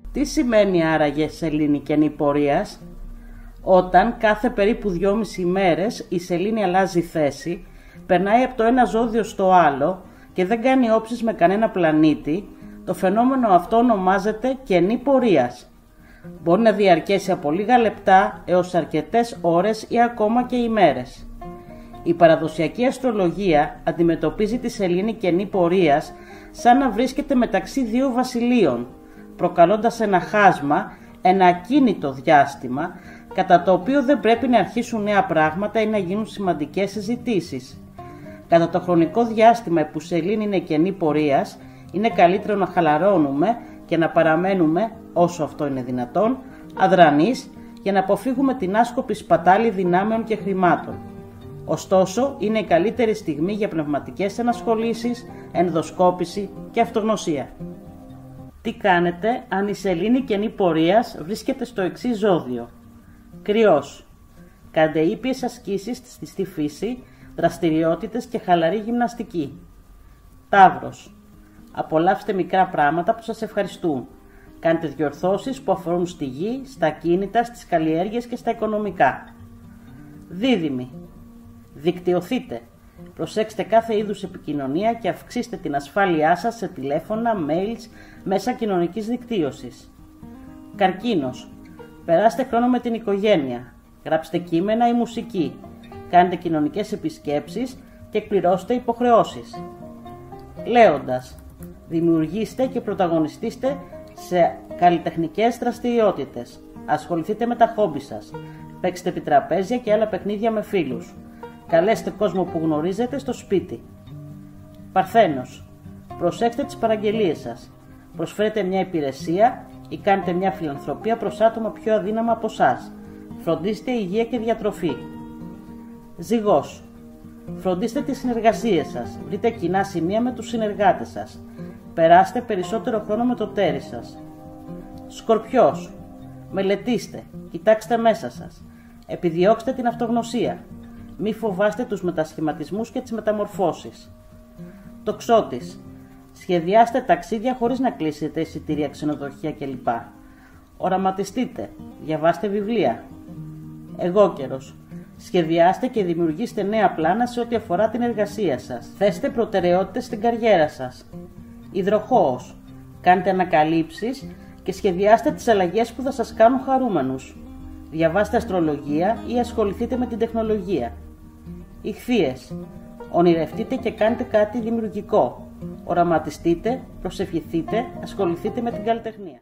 Τι σημαίνει άραγε σελήνη κενή πορείας? Όταν κάθε περίπου 2,5 ημέρες η σελήνη αλλάζει θέση, περνάει από το ένα ζώδιο στο άλλο και δεν κάνει όψεις με κανένα πλανήτη, το φαινόμενο αυτό ονομάζεται κενή πορείας. Μπορεί να διαρκέσει από λίγα λεπτά έως αρκετές ώρες ή ακόμα και ημέρες. Η παραδοσιακή αστρολογία αντιμετωπίζει τη σελήνη κενή πορείας σαν να βρίσκεται μεταξύ δύο βασιλείων, προκαλώντας ένα χάσμα, ένα ακίνητο διάστημα, κατά το οποίο δεν πρέπει να αρχίσουν νέα πράγματα ή να γίνουν σημαντικές συζητήσεις. Κατά το χρονικό διάστημα που η σελήνη είναι κενή πορείας, είναι καλύτερο να χαλαρώνουμε και να παραμένουμε, όσο αυτό είναι δυνατόν, αδρανείς για να αποφύγουμε την άσκοπη σπατάλη δυνάμεων και χρημάτων. Ωστόσο, είναι η καλύτερη στιγμή για πνευματικές ενασχολήσεις, ενδοσκόπηση και αυτογνωσία. Τι κάνετε αν η σελήνη κενή πορείας βρίσκεται στο εξής ζώδιο? Κρυός. Κάντε ήπιες ασκήσεις στη φύση, δραστηριότητες και χαλαρή γυμναστική. Ταύρος. Απολαύστε μικρά πράγματα που σας ευχαριστούν. Κάντε διορθώσεις που αφορούν στη γη, στα κίνητα, στις καλλιέργειες και στα οικονομικά. Δίδυμοι. Δικτυωθείτε. Προσέξτε κάθε είδους επικοινωνία και αυξήστε την ασφάλειά σας σε τηλέφωνα, mails, μέσα κοινωνικής δικτύωσης. Καρκίνος. Περάστε χρόνο με την οικογένεια. Γράψτε κείμενα ή μουσική. Κάντε κοινωνικές επισκέψεις και εκπληρώστε υποχρεώσεις. Λέοντας. Δημιουργήστε και πρωταγωνιστήστε σε καλλιτεχνικές δραστηριότητες. Ασχοληθείτε με τα χόμπι σας. Παίξτε επιτραπέζια και άλλα παιχνίδια με φίλους. Καλέστε κόσμο που γνωρίζετε στο σπίτι. Παρθένος. Προσέξτε τις παραγγελίες σας. Προσφέρετε μια υπηρεσία ή κάνετε μια φιλανθρωπία προς άτομα πιο αδύναμα από εσάς. Φροντίστε υγεία και διατροφή. Ζυγός. Φροντίστε τις συνεργασίες σας. Βρείτε κοινά σημεία με τους συνεργάτες σας. Περάστε περισσότερο χρόνο με το τέρι σας. Σκορπιός. Μελετήστε. Κοιτάξτε μέσα σας. Επιδιώξτε την αυτογνωσία. Μη φοβάστε τους μετασχηματισμούς και τις μεταμορφώσεις. Τοξότης. Σχεδιάστε ταξίδια χωρίς να κλείσετε εισιτήρια, ξενοδοχεία κλπ. Οραματιστείτε. Διαβάστε βιβλία. Αιγόκερος. Σχεδιάστε και δημιουργήστε νέα πλάνα σε ό,τι αφορά την εργασία σας. Θέστε προτεραιότητες στην καριέρα σας. Υδροχόος. Κάντε ανακαλύψεις και σχεδιάστε τις αλλαγές που θα σας κάνουν χαρούμενους. Διαβάστε αστρολογία ή ασχοληθείτε με την τεχνολογία. Ιχθύες. Ονειρευτείτε και κάντε κάτι δημιουργικό. Οραματιστείτε, προσευχηθείτε, ασχοληθείτε με την καλλιτεχνία.